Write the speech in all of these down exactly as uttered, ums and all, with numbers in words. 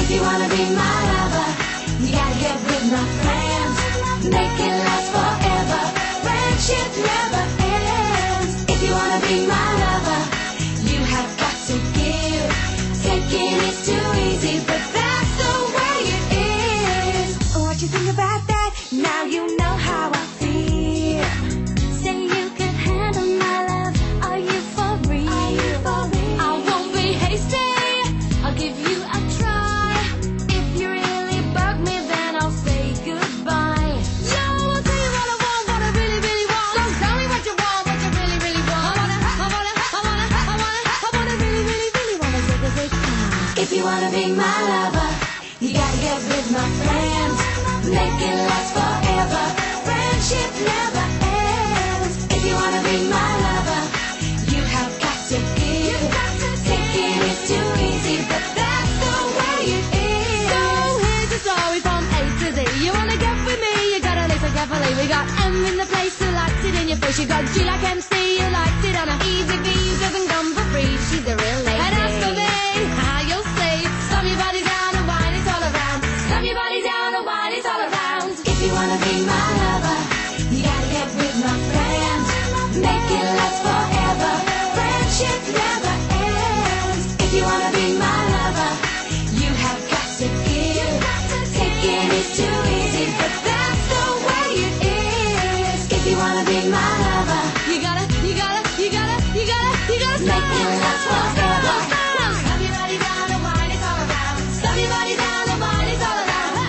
If you wanna be my lover, you gotta get with my friends. Make it last forever. Friendship never ends. If you wanna be my lover, you have got to give. Taking is too easy, but that's the way it is. What you think about that? Now you know how I feel. Say you can handle my love. Are you for real? Are you for real? I won't be hasty. I'll give you a try. If you really bug me, then I'll say goodbye. Yo, I'll tell you what I want, what I really, really want. So tell me what you want, what you really, really want. I wanna, I wanna, I wanna, I wanna, I wanna really, really, really wanna take a big time. If you wanna be my lover, you gotta get with my friends. Make it last forever. Friendship never ends. If you wanna be my lover, you have got to give. Taking is too easy, but that's the way it is. So here's the story from A to Z. You wanna get with me, you gotta listen carefully. We got M in the place who likes it in your face. You got G like M C, you liked it on a easy V, who doesn't come for free. She's a real lady. And as for me, how you'll say, slam your body down and wine it's all around. Slam your body down and wine it's all around. If you wanna be my lover, you gotta get with my friends. Make it last forever. Friendship never ends. If you wanna be my lover, you have got to give. Taking is too easy, but that's the way it is. If you wanna be my lover, you gotta, you gotta, you gotta, you gotta, you gotta make it last forever. Slam your body down and wine it's all around. Slam your body down and wine it's all around.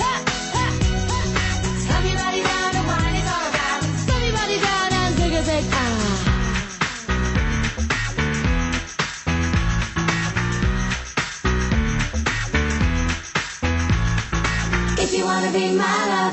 Slam your body down and wine it's all around. Slam your body down and take a big ah. If you wanna be my lover,